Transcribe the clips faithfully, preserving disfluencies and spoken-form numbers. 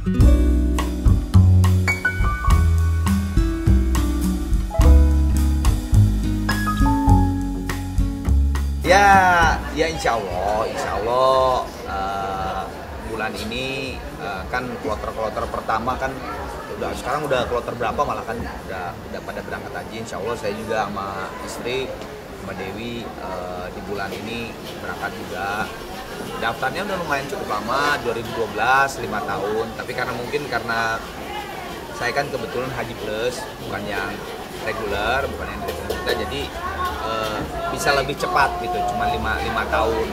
Ya, ya insya Allah, insya Allah uh, bulan ini uh, kan kloter-kloter pertama kan udah sekarang udah kloter berapa malah kan udah udah pada berangkat haji. Insya Allah saya juga sama istri sama Dewi uh, di bulan ini berangkat juga. Daftarnya udah lumayan cukup lama, dua ribu dua belas, lima tahun. Tapi karena mungkin karena saya kan kebetulan Haji Plus, bukan yang reguler, bukan yang dari kita, jadi uh, bisa lebih cepat gitu, cuma lima, lima tahun.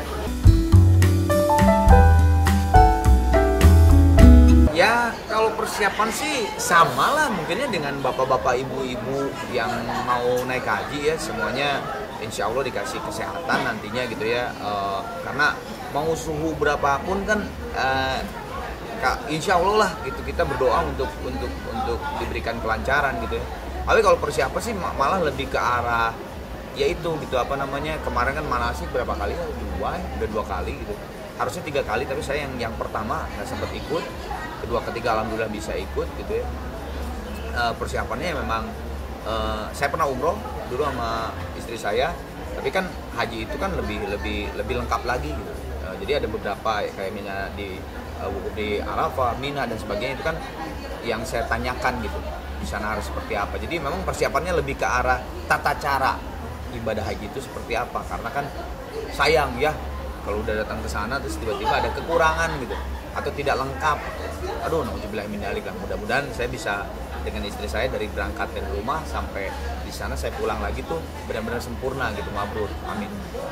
Ya kalau persiapan sih sama lah mungkinnya dengan bapak-bapak ibu-ibu yang mau naik haji ya, semuanya insya Allah dikasih kesehatan nantinya gitu ya, uh, karena mau suhu berapapun kan uh, insya Allah lah gitu, kita berdoa untuk untuk untuk diberikan kelancaran gitu ya. Tapi kalau persiapan sih malah lebih ke arah yaitu gitu apa namanya, kemarin kan manasik berapa kali ya, dua udah dua kali gitu, harusnya tiga kali tapi saya yang yang pertama nggak sempat ikut, kedua ketiga alhamdulillah bisa ikut gitu ya. Uh, persiapannya memang uh, saya pernah umroh dulu sama istri saya, tapi kan haji itu kan lebih lebih lebih lengkap lagi gitu. Uh, jadi ada beberapa kayak misalnya di uh, di Arafah, Mina dan sebagainya itu kan yang saya tanyakan gitu di sana harus seperti apa. Jadi memang persiapannya lebih ke arah tata cara ibadah haji itu seperti apa, karena kan sayang ya kalau udah datang ke sana terus tiba-tiba ada kekurangan gitu atau tidak lengkap. Aduh, nauzubillah min dzalik lah. Mudah-mudahan saya bisa dengan istri saya dari berangkat dari rumah sampai di sana saya pulang lagi tuh benar-benar sempurna gitu, mabrur. Amin.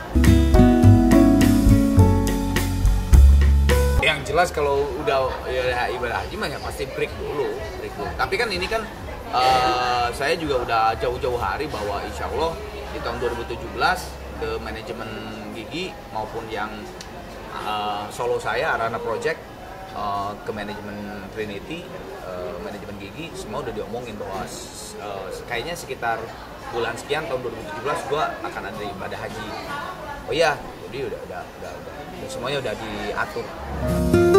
Yang jelas kalau udah ya, ibadah haji mah ya pasti break dulu, break dulu. Tapi kan ini kan uh, saya juga udah jauh-jauh hari bahwa insya Allah di tahun dua ribu tujuh belas ke manajemen Gigi maupun yang uh, solo saya Arana Project, uh, ke manajemen Trinity, uh, manajemen Gigi, semua udah diomongin bahwa uh, kayaknya sekitar bulan sekian tahun dua ribu tujuh belas gua akan ada ibadah haji. Oh iya, jadi udah udah udah, udah, udah semuanya udah diatur.